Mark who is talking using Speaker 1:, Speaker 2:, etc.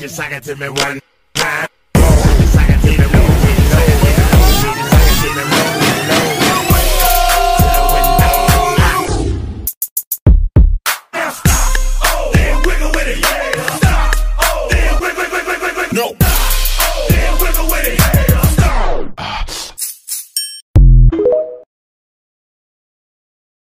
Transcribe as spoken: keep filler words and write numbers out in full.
Speaker 1: you suck it to me one time. You suck it to me low, low. You suck it to me low, low. Now stop. Oh, then wiggle with it. Yeah. Stop. Oh, then wiggle, wiggle, wiggle, wiggle. No. Oh, then wiggle with it. Yeah. Stop.